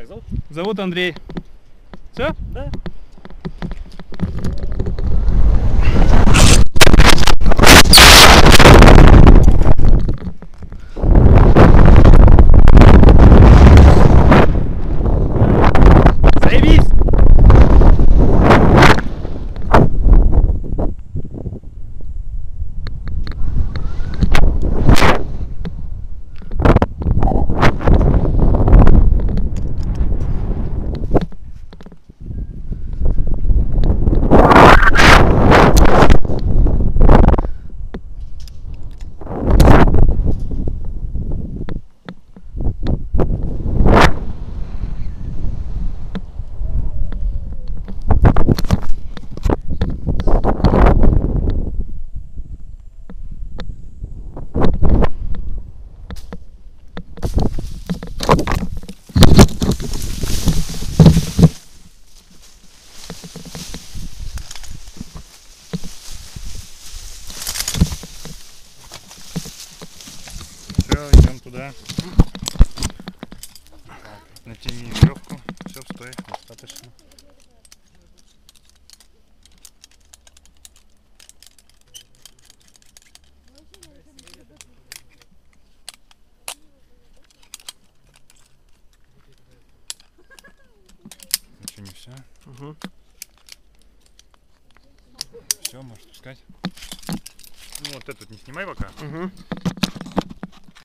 Так зовут? Зовут Андрей. Все? Да. Заебись! Все, идем туда. Так, натяни веревку. Все, стой, достаточно. Еще не все. Угу. Все, можешь спускать. Ну вот этот не снимай пока. Угу.